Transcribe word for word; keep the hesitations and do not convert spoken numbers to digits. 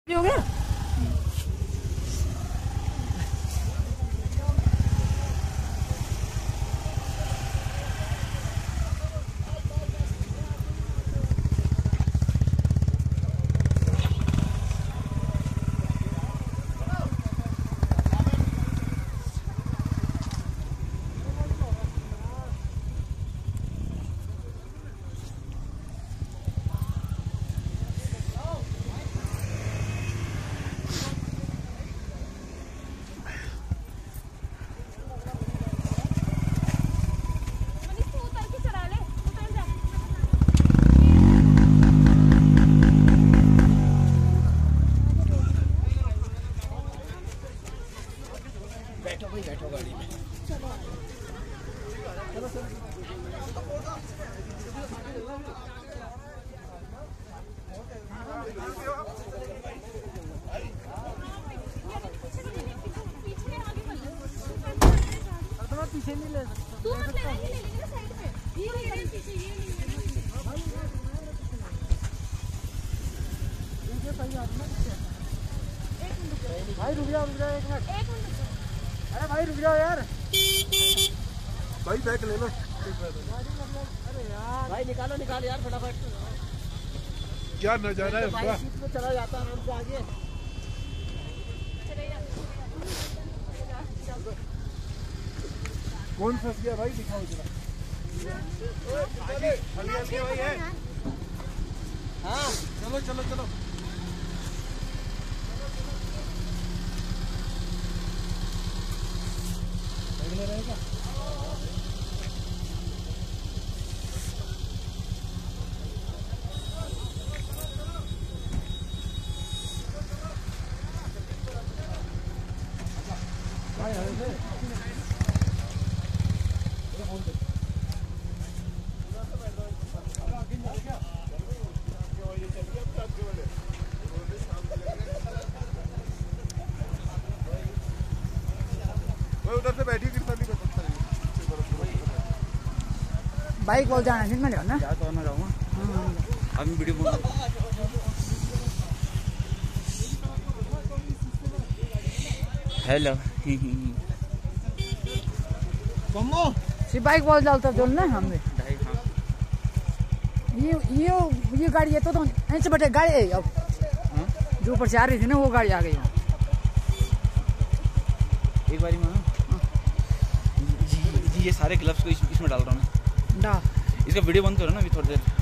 हो गया। बैठो भाई बैठो गाड़ी में। चलो चलो पीछे नहीं ले तू मत ले ले ले साइड पे ये ले पीछे ये ये सही आ रहा है। एक मिनट भाई रुक जा रुक जा एक मिनट एक मिनट अरे भाई रुक जाओ यार भाई बैग ले लो। अरे यार भाई निकालो निकाल यार फटाफट क्या नजारा है उसका। सीट पे चला जाता आराम से आगे। कौन फंस गया भाई दिखाओ जरा। भाई है हाँ चलो चलो चलो रहेगा। उधर से बैठी बाइक बोल जाना है मैं ना या तो मैं जाऊंगा अभी वीडियो बोल हेलो कमो सी बाइक बोल डालता जो ना हमने ये ये ये गाड़ी है तो तो ऐसे बैठे गाड़ी है अब जो ऊपर से आ रही थी ना वो गाड़ी आ गई एक बारी में जी, जी ये सारे ग्लव्स को इसमें डाल रहा हूँ मैं। इसका वीडियो बंद करो ना अभी थोड़ी देर।